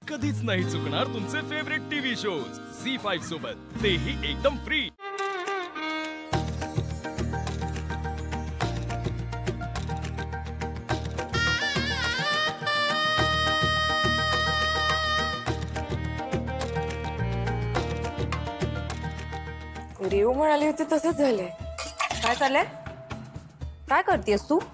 कधीच नाही चुकणार तुमचे फेवरेट टीव्ही शोज झी5 सोबत, तेही एकदम फ्री। रेव म्हणाली होती तसंच झालंय। काय चाललंय? काय करतेस तू?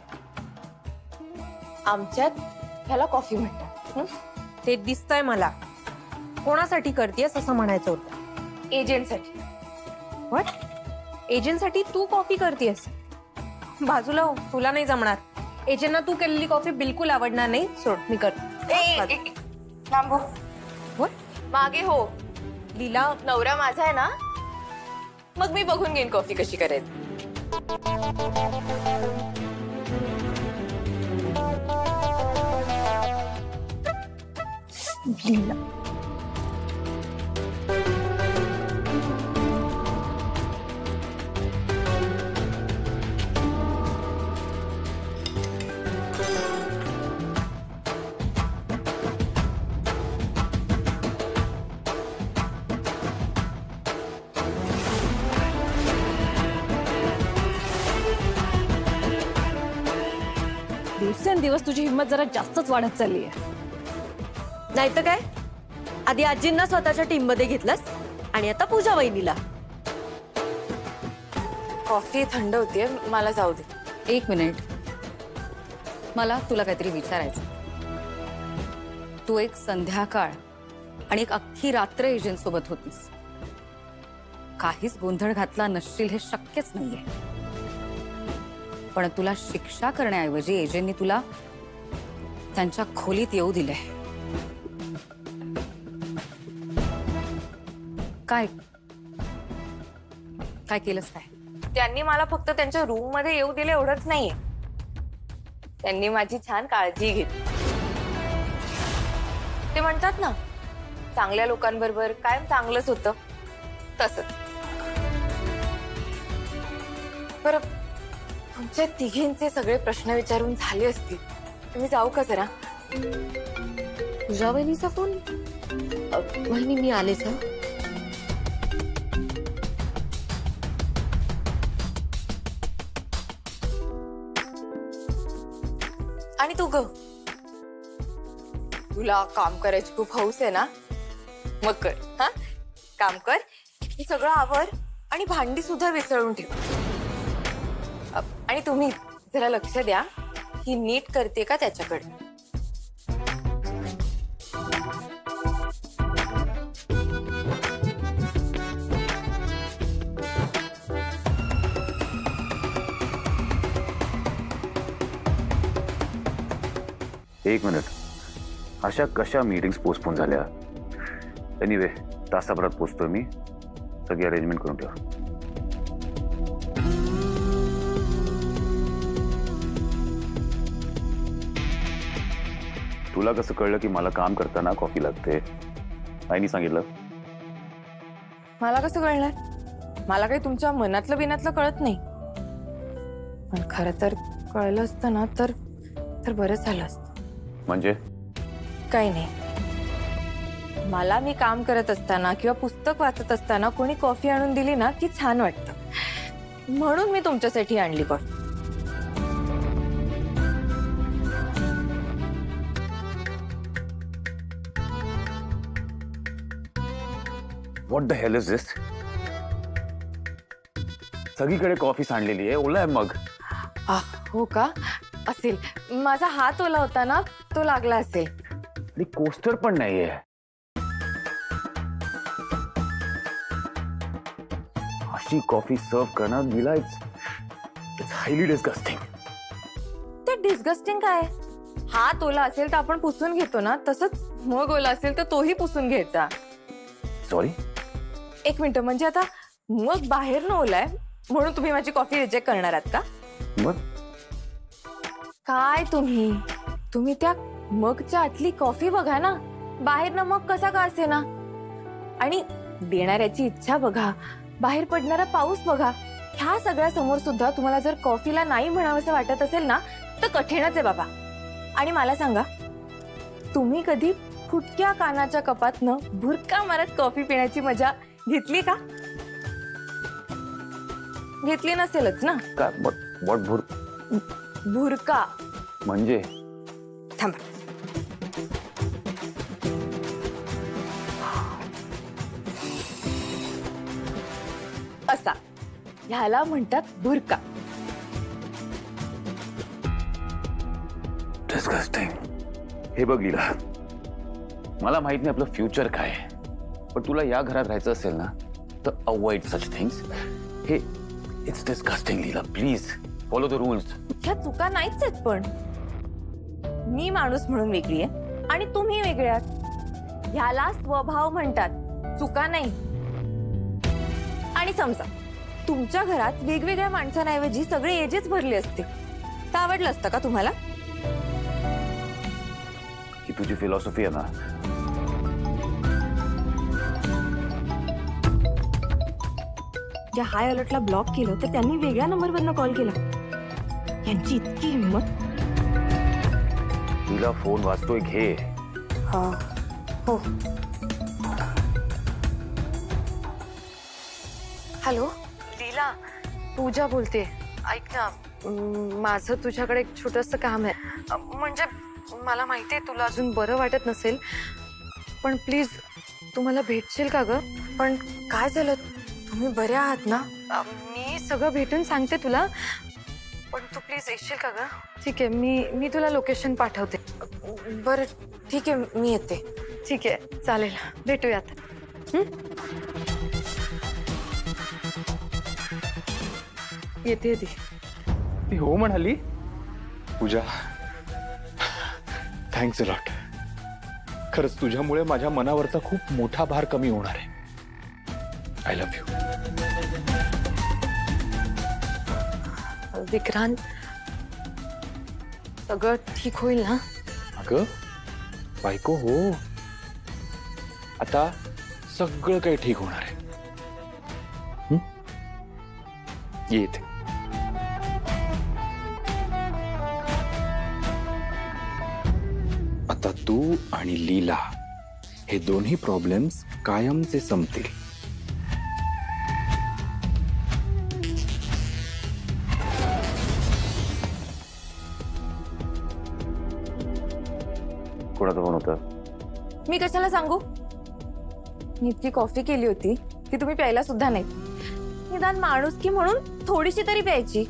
आमच्यात ह्याला कॉफी म्हणतात। ते दिसतंय मला। कोणासाठी करतेस असं म्हणायचं होतं? एजंटसाठी। व्हॉट? एजंटसाठी तू कॉफी करतेस? बाजूला हो, तुला नाही जमणार। एजंटना तू केलेली कॉफी बिलकुल आवडणार नाही। सोड, मी करते। थांब हो। व्हॉट? मागे हो। लीला, नवरा माझा आहे ना, मग मी बघून घेईन कॉफी कशी करायची। लीला, दिवसेंदिवस तुझी हिम्मत जरा जास्तच वाढत चालली आहे। नाही तर काय, आधी आजींना स्वतःच्या टीम मध्ये घेतलंस आणि आता पूजा वहिनीला। कॉफी थंड होतीये, मला जाऊ दे। एक मिनिट, मला तुला काहीतरी विचारायचं। तू एक संध्याकाळ आणि एक अख्खी रात्र एजंट सोबत होतीस, काहीच गोंधळ घातला नसशील हे शक्यच नाहीये। पण तुला शिक्षा करण्याऐवजी एजंटनी तुला त्यांच्या खोलीत येऊ दिले। काय काय केलंस काय? त्यांनी मला फक्त त्यांच्या रूम मध्ये येऊ दिले एवढंच नाहीये, त्यांनी माझी छान काळजी घेतली। ते म्हणतात ना, चांगल्या लोकांबरोबर कायम चांगलंच होतं, तसंच। बरं, तुमच्या तिघींचे सगळे प्रश्न विचारून झाले असतील, तुम्ही जाऊ का जरा? पूजा वहिनीचा फोन? वहिनी मी आलेच हा। आणि तू ग, तुला काम करायची खूप हौस आहे ना, मग कर। हा, काम कर, हे सगळं आवर आणि भांडी सुद्धा विसळून ठेव। आणि तुम्ही जरा लक्ष द्या, ही नीट करते का त्याच्याकडे। एक मिनिट, अशा कशा मीटिंग्स पोस्टपोन झाल्या? एनिवे, तासाभरात पोचतोय मी, सगळी अरेंजमेंट करून ठेवा। तुला कसं कळलं की मला काम करताना कॉफी लागते? आईनी सांगितलं? मला कसं कळणार? मला काही तुमच्या मनातलं बिनातलं कळत नाही, पण खरं तर कळलं असतं ना तर बरं झालं असतं। म्हणजे? काही नाही, मला मी काम करत असताना किंवा पुस्तक वाचत असताना कोणी कॉफी आणून दिली ना की छान वाटतं, म्हणून मी तुमच्यासाठी आणली coffee. What the hell is this? सगळीकडे कॉफी सांडलेली आहे, ओला आहे मग। हो का? असेल, माझा हात ओला होता ना, तो लागला असेल। आणि कोस्टर पण नाहीये। अशी कॉफी सर्व करणं नीला, इट्स हायली डिस्गस्टिंग। ते डिस्गस्टिंग काय? हात ओला असेल तर आपण पुसून घेतो ना, तसंच मग ओला असेल तर तोही पुसून घ्यायचा। सॉरी? एक मिनिट, म्हणजे आता मग बाहेर न ओलाय म्हणून तुम्ही माझी कॉफी रिजेक्ट करणार आहात का? मग काय तुम्ही त्या मगच्या आतली कॉफी बघा ना, बाहेर न मग कसा का असे ना, आणि देणाऱ्याची इच्छा बघा, बाहेर पडणारा पाऊस बघा। ह्या सगळ्या समोर सुद्धा तुम्हाला जर कॉफीला नाही म्हणावंसं वाटत असेल ना, तर कठीणच आहे बाबा। आणि मला सांगा, तुम्ही कधी फुटक्या कानाच्या कपातनं भुरका मारत कॉफी पिण्याची मजा घेतली का? घेतली नसेलच ना? काय भुरका म्हणजे? थांबा. असा ह्याला म्हणतात भुरका. डिस्गस्टिंग. हे बघ लीला, मला माहित नाही आपलं फ्युचर काय आहे, पण तुला या घरात राहायचं असेल ना तर avoid such things. Hey it's disgusting Leela, please follow the rules. ह्या चुका नाहीच आहेत, पण मी माणूस म्हणून वेगळी आहे आणि तुम्ही वेगळे आहात. ह्याला स्वभाव म्हणतात, चुका नाही. आणि समजा तुमच्या घरात वेगवेगळ्या माणसांऐवजी सगळे एजेस भरले असते तर आवडलं असतं का तुम्हाला? ही तुझी फिलॉसॉफी आहे ना. ज्या हाय अलर्टला ब्लॉक केलं तर त्यांनी वेगळ्या नंबरवरनं कॉल केला. यांची इतकी हिंमत. तुला फोन वाजतोय, घे. हो. हॅलो लीला, पूजा बोलते. ऐक ना, माझं तुझ्याकडे एक छोटंसं काम आहे. म्हणजे मला माहिती आहे तुला अजून बरं वाटत नसेल, पण प्लीज तू मला भेटशील का ग? पण काय झालं? तुम्ही बरे आहात ना? मी सगळं भेटून सांगते तुला, पण तू प्लीज येशील का ग? ठीक आहे, मी तुला लोकेशन पाठवते. बरं ठीक आहे, मी येते. ठीक आहे, चालेल, भेटूयात. येते ती. ती हो म्हणाली. Pooja, thanks a lot. खरंच तुझ्यामुळे माझ्या मनावरचा खूप मोठा भार कमी होणार आहे. I love you. विक्रांत, सगळं ठीक होईल ना? अगं बायको हो, आता सगळं काही ठीक होणार आहे. येते. आता तू आणि लीला हे दोन्ही प्रॉब्लेम्स कायमचे संपतील. कोणाचा फोन होता? मी कशाला सांगू? मी इतकी कॉफी केली होती की तुम्ही प्यायला सुद्धा नाही. निदान माणुसकी म्हणून थोडीशी तरी प्यायची.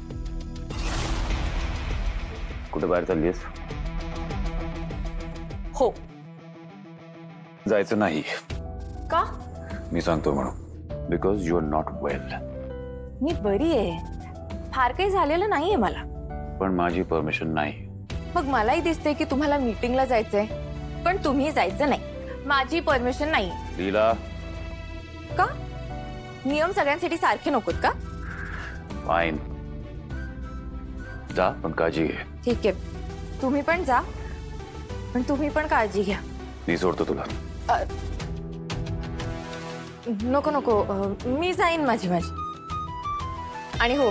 कुठे बाहेर चाललीस? हो. जायचं नाही. का? मी सांगतो म्हणून. Because you are not well. मी बरी आहे, फार काही झालेलं नाहीये मला. पण माझी परमिशन नाही. मग मलाही दिसते की तुम्हाला मीटिंगला जायचंय, पण तुम्ही जायचं नाही. माझी परमिशन नाही. लीला, का? नियम सगळ्यांसाठी सारखे नकोत का? फाईन, जा, पण काळजी घे. ठीक आहे, तुम्ही पण जा, पण तुम्ही पण काळजी घ्या. मी सोडतो तुला. नको नको, मी जाईन माझी. आणि हो,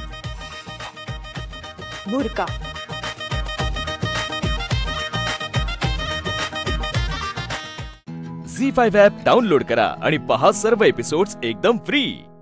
भुरका. झी5 ॲप डाउनलोड करा आणि पहा सर्व एपिसोड्स एकदम फ्री.